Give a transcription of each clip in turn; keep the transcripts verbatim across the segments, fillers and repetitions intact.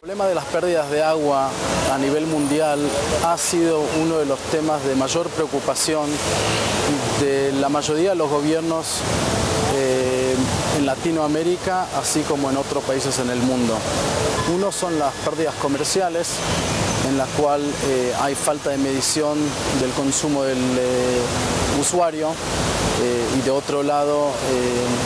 El problema de las pérdidas de agua a nivel mundial ha sido uno de los temas de mayor preocupación de la mayoría de los gobiernos eh, en Latinoamérica, así como en otros países en el mundo. Uno son las pérdidas comerciales, en la cual eh, hay falta de medición del consumo del eh, usuario eh, y de otro lado eh,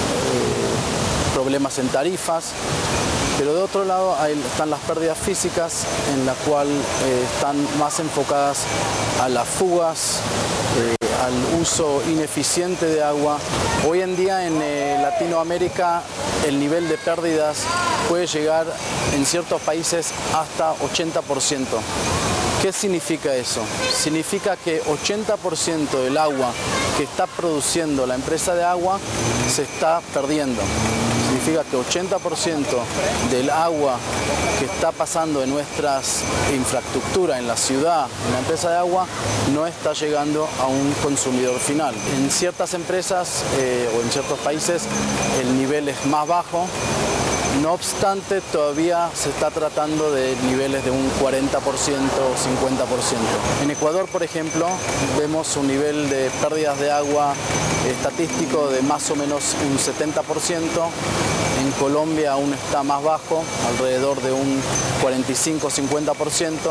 eh, problemas en tarifas. Pero de otro lado hay, están las pérdidas físicas, en la cual eh, están más enfocadas a las fugas, eh, al uso ineficiente de agua. Hoy en día en eh, Latinoamérica el nivel de pérdidas puede llegar en ciertos países hasta ochenta por ciento. ¿Qué significa eso? Significa que ochenta por ciento del agua que está produciendo la empresa de agua se está perdiendo. Significa que ochenta por ciento del agua que está pasando en nuestras infraestructuras, en la ciudad, en la empresa de agua, no está llegando a un consumidor final. En ciertas empresas eh, o en ciertos países el nivel es más bajo. No obstante, todavía se está tratando de niveles de un cuarenta por ciento o cincuenta por ciento. En Ecuador, por ejemplo, vemos un nivel de pérdidas de agua estadístico de más o menos un setenta por ciento. En Colombia aún está más bajo, alrededor de un cuarenta y cinco a cincuenta por ciento.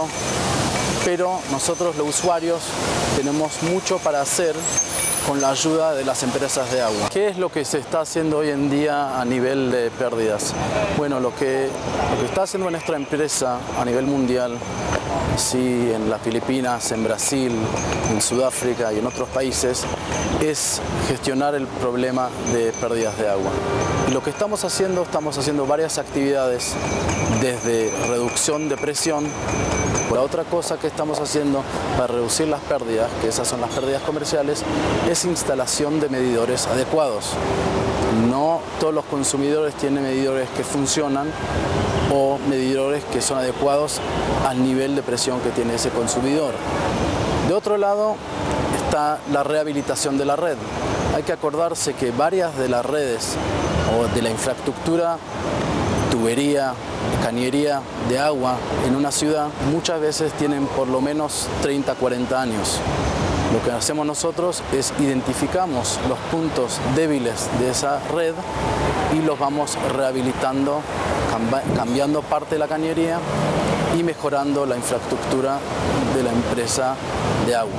Pero nosotros los usuarios tenemos mucho para hacer con la ayuda de las empresas de agua. ¿Qué es lo que se está haciendo hoy en día a nivel de pérdidas? Bueno, lo que, lo que está haciendo nuestra empresa a nivel mundial, sí, en las Filipinas, en Brasil, en Sudáfrica y en otros países, es gestionar el problema de pérdidas de agua. Y lo que estamos haciendo, estamos haciendo varias actividades, desde reducción de presión. La otra cosa que estamos haciendo para reducir las pérdidas, que esas son las pérdidas comerciales, es instalación de medidores adecuados. No todos los consumidores tienen medidores que funcionan o medidores que son adecuados al nivel de presión que tiene ese consumidor. De otro lado está la rehabilitación de la red. Hay que acordarse que varias de las redes o de la infraestructura, tubería, cañería de agua en una ciudad muchas veces tienen por lo menos treinta a cuarenta años. Lo que hacemos nosotros es identificamos los puntos débiles de esa red y los vamos rehabilitando, cambiando parte de la cañería y mejorando la infraestructura de la empresa de agua.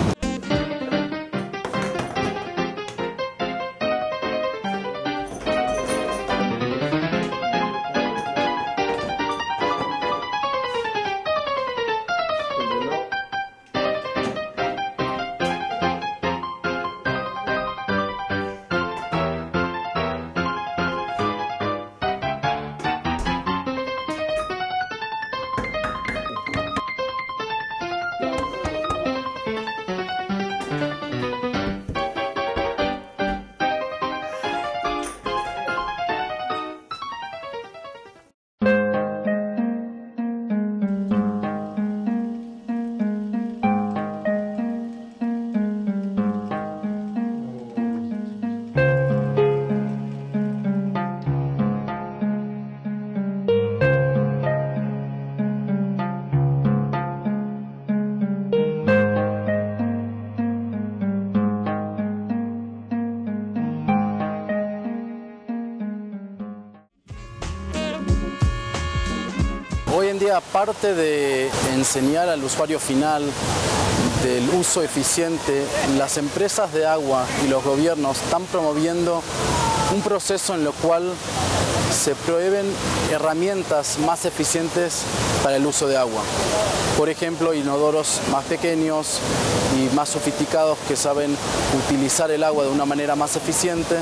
Hoy en día, aparte de enseñar al usuario final del uso eficiente, las empresas de agua y los gobiernos están promoviendo un proceso en el cual se proveen herramientas más eficientes para el uso de agua. Por ejemplo, inodoros más pequeños y más sofisticados que saben utilizar el agua de una manera más eficiente,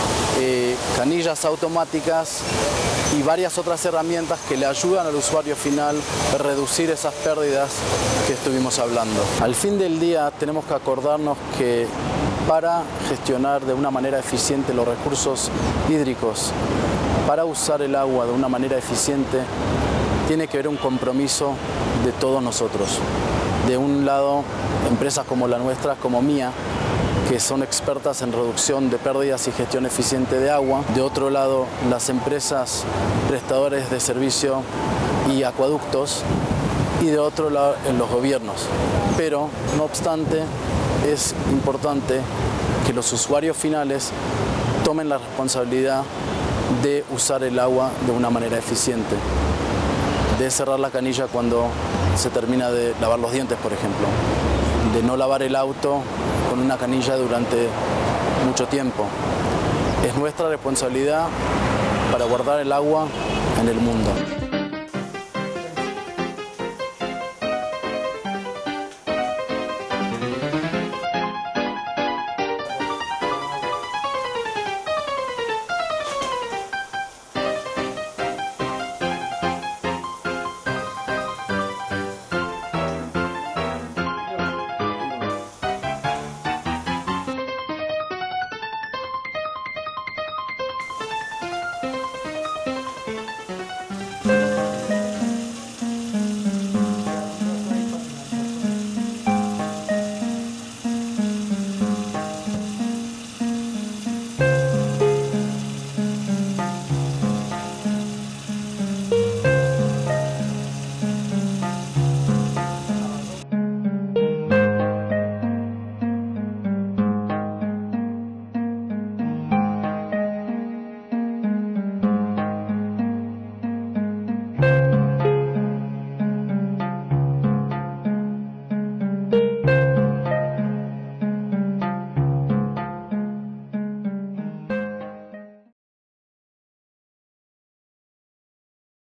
eh, canillas automáticas y varias otras herramientas que le ayudan al usuario final a reducir esas pérdidas que estuvimos hablando. Al fin del día tenemos que acordarnos que para gestionar de una manera eficiente los recursos hídricos, para usar el agua de una manera eficiente, tiene que haber un compromiso de todos nosotros. De un lado, empresas como la nuestra, como mía, que que son expertas en reducción de pérdidas y gestión eficiente de agua. De otro lado, las empresas prestadores de servicio y acueductos. Y de otro lado, en los gobiernos. Pero, no obstante, es importante que los usuarios finales tomen la responsabilidad de usar el agua de una manera eficiente, de cerrar la canilla cuando se termina de lavar los dientes, por ejemplo, de no lavar el auto con una canilla durante mucho tiempo. Es nuestra responsabilidad para guardar el agua en el mundo.